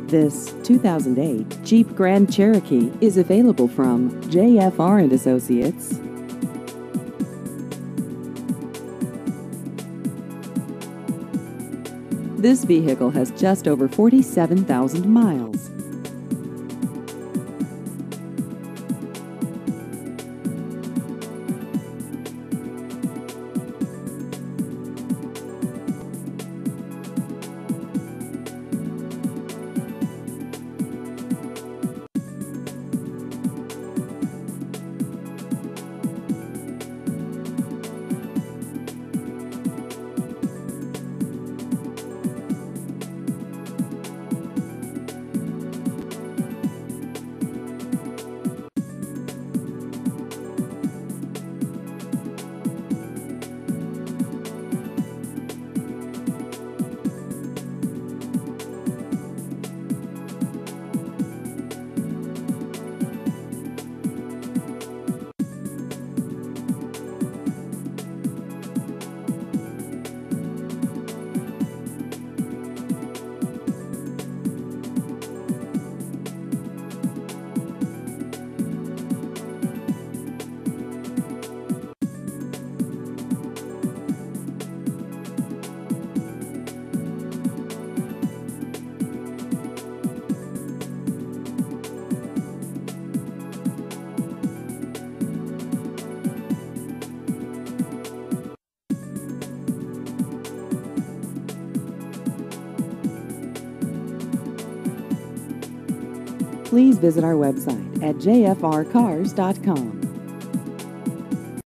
This 2008 Jeep Grand Cherokee is available from JFR and Associates. This vehicle has just over 47,000 miles. Please visit our website at jfrcars.com.